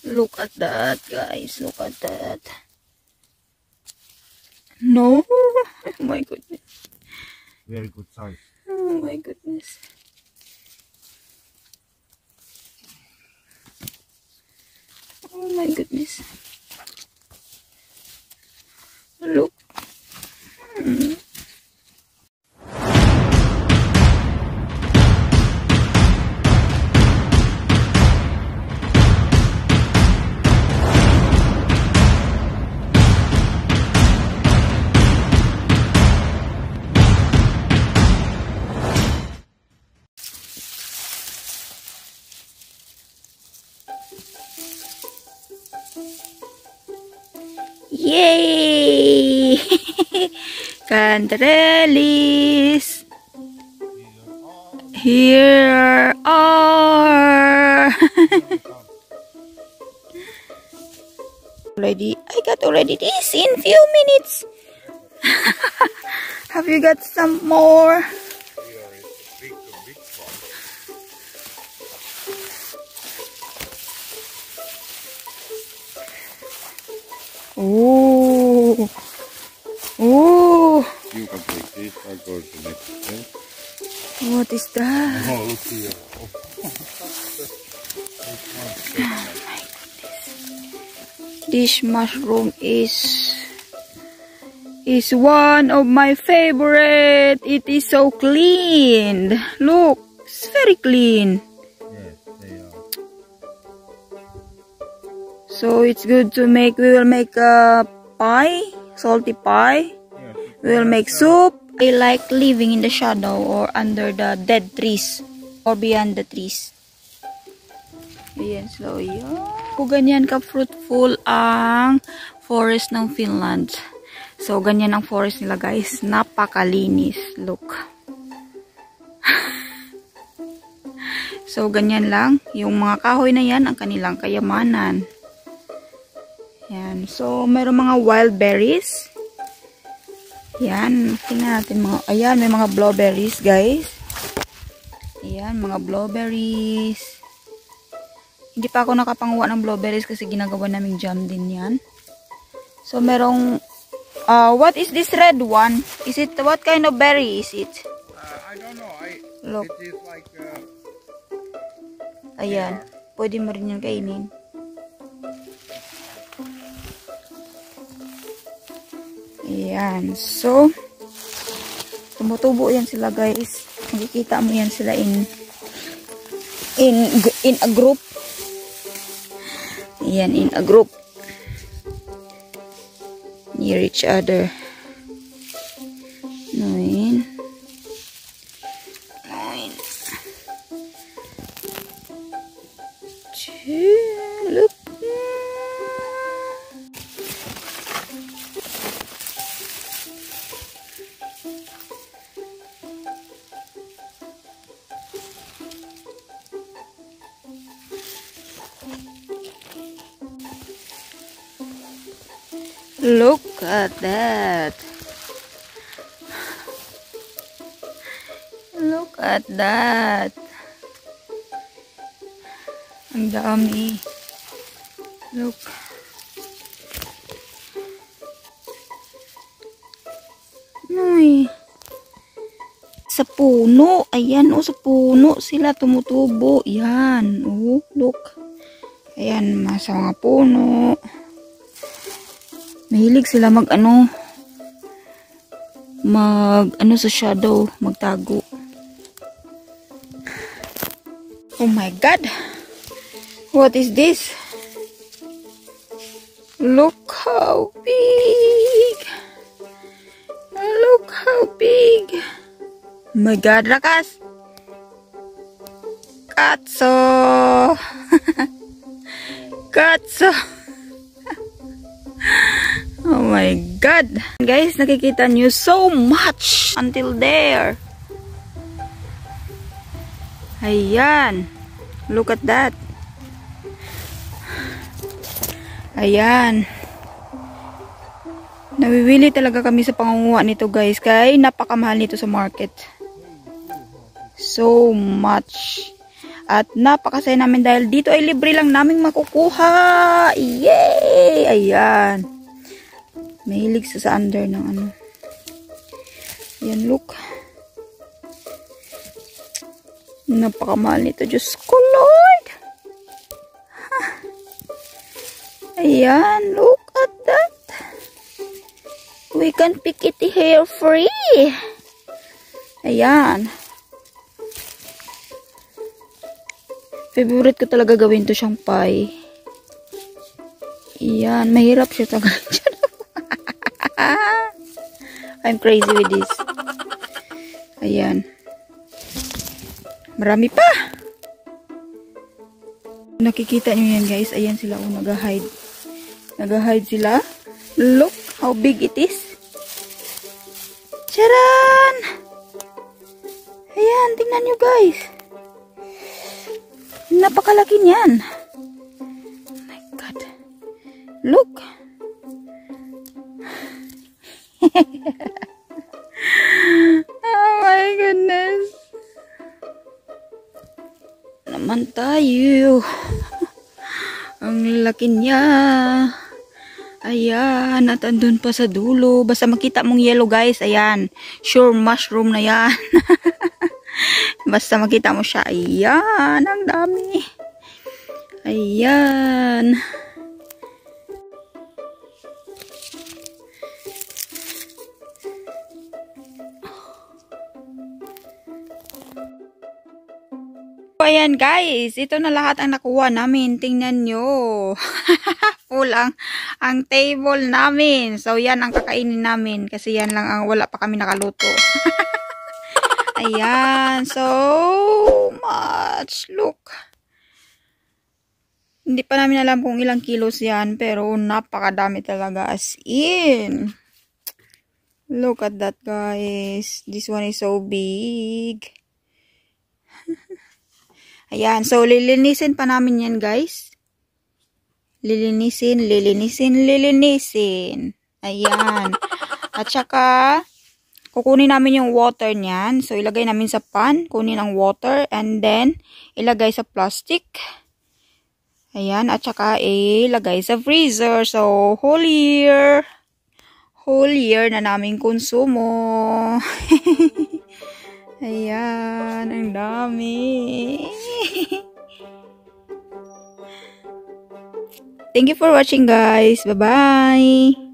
Look at that, guys. Look at that. No. Oh my goodness. Very good size. Oh my goodness. Oh my goodness. Look. Yay! Cantarelis! Here are! I got already this in few minutes. Have you got some more? Oh, oh! You can take this. I go to the next thing. What is that? Oh, look here. This mushroom is one of my favorite. It is so clean. Look, it's very clean. Yes, they are. So it's good to make. We will make a pie, salty pie. Yes, We will make soup. I like living in the shadow or under the dead trees or beyond the trees. Ayan, so yun. Kung ganyan ka-fruitful ang forest ng Finland. So, ganyan ang forest nila, guys. Napakalinis. Look. So, ganyan lang. Yung mga kahoy na yan, ang kanilang kayamanan. Yan. So, mayroong mga wild berries. Yan. Tingnan natin mga... Ayan, may mga blueberries, guys. Ayan, mga blueberries. Hindi pa ako nakapanguha ng blueberries kasi ginagawa naming jam din yan. So, merong... what is this red one? Is it... What kind of berry is it? I don't know. Look. It is like... Ayan. Pwede mo rin yung kainin. Ayan. So, tumutubo yan sila, guys. Makikita mo yan sila in a group. Ayan, in a group. Near each other. Nine. Look. Look at that. Look at that. Ang dami. Look. Ay. Sa puno. Ayan, oh, sa puno sila tumutubo. Yan. Oh, look. Ayan, sa mga puno. Mahilig sila mag sa shadow, magtago. Oh my God. What is this? Look how big. Look how big. Oh my God, Rakas. Katso. Katso. Oh my God. Guys, nakikita nyo so much until there. Ayan. Look at that. Ayan. Nawiwili talaga kami sa pangunguha nito, guys. Kaya napakamahal nito sa market. So much. At napakasaya namin dahil dito ay libre lang naming makukuha. Yay! Ayan. Mahilig sa under ng ano. Ayan, look. Napakamahal nito. Diyos ko, Lord. Ayan, look at that. We can pick it here free. Ayan. Favorite ko talaga gawin to siyang pie. Ayan, mahirap siya talaga. I'm crazy with this. Ayan. Marami pa. Nakikita nyo yan guys. Ayan sila. Oh, nag-hide. Nag-hide sila. Look how big it is. Charan! Ayan, tingnan nyo guys. Napakalaki niyan. Oh my God. Look. Oh my goodness. Naman tayo. Ang laki niya. Ayan, at andun pa sa dulo. Basta makita mong yellow guys, ayan. Sure mushroom na yan. Basta makita mo siya. Ayan, ang dami. Ayan. Ayan guys, ito na lahat ang nakuha namin. Tingnan nyo. Full ang table namin. So yan ang kakainin namin. Kasi yan lang ang wala pa kami nakaluto. Ayan. So much. Look. Hindi pa namin alam kung ilang kilos yan. Pero napakadami talaga. As in. Look at that guys. This one is so big. Ayan, so lilinisin pa namin yan guys. Lilinisin. Ayan. At saka, kukunin namin yung water niyan. So ilagay namin sa pan, kunin ang water, and then ilagay sa plastic. Ayan, at saka ilagay sa freezer. So whole year na namin konsumo. Ayan, ang dami. Thank you for watching guys. Bye-bye.